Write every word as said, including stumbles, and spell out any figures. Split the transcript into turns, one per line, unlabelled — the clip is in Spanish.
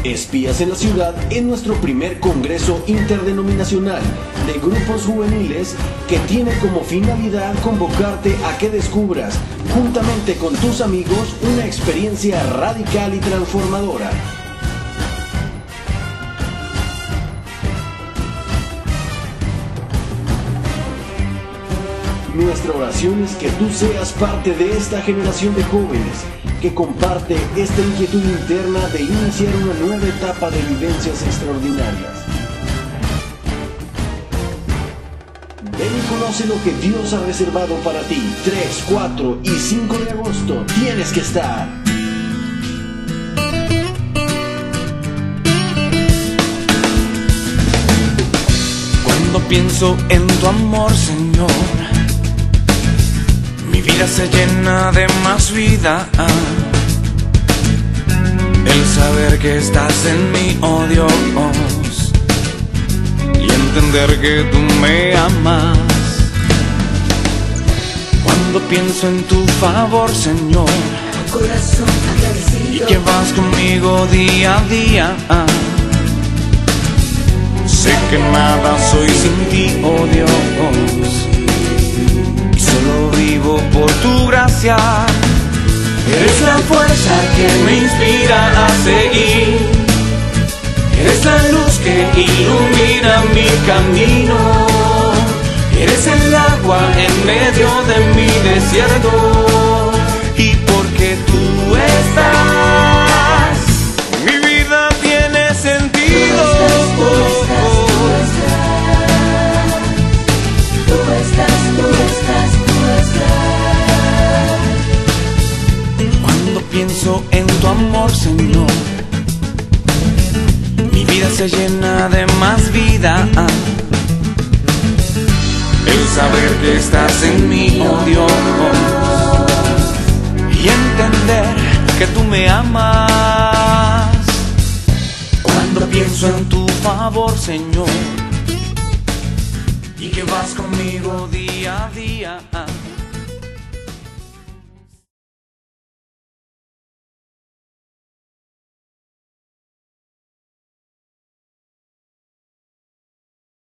Espías en la Ciudad es nuestro primer congreso interdenominacional de grupos juveniles que tiene como finalidad convocarte a que descubras, juntamente con tus amigos, una experiencia radical y transformadora. Nuestra oración es que tú seas parte de esta generación de jóvenes que comparte esta inquietud interna de iniciar una nueva etapa de vivencias extraordinarias. Ven y conoce lo que Dios ha reservado para ti. tres, cuatro y cinco de agosto tienes que estar.
Cuando pienso en tu amor, Señor, mi vida se llena de más vida. El saber que estás en mí, oh Dios, y entender que tú me amas. Cuando pienso en tu favor, Señor,
corazón agradecido,
y que vas conmigo día a día, sé que nada soy sin ti, oh Dios, solo vivo por tu gracia. Eres la fuerza que me inspira a seguir, eres la luz que ilumina mi camino, eres el agua en medio de mi desierto, y porque tú estás, mi vida tiene sentido.
Tú estás, tú estás, tú estás, tú estás.
Cuando pienso en tu amor, Señor, mi vida se llena de más vida. El saber que estás en mí, oh Dios, y entender que tú me amas. Cuando pienso en tu favor, Señor, y que vas conmigo día a día.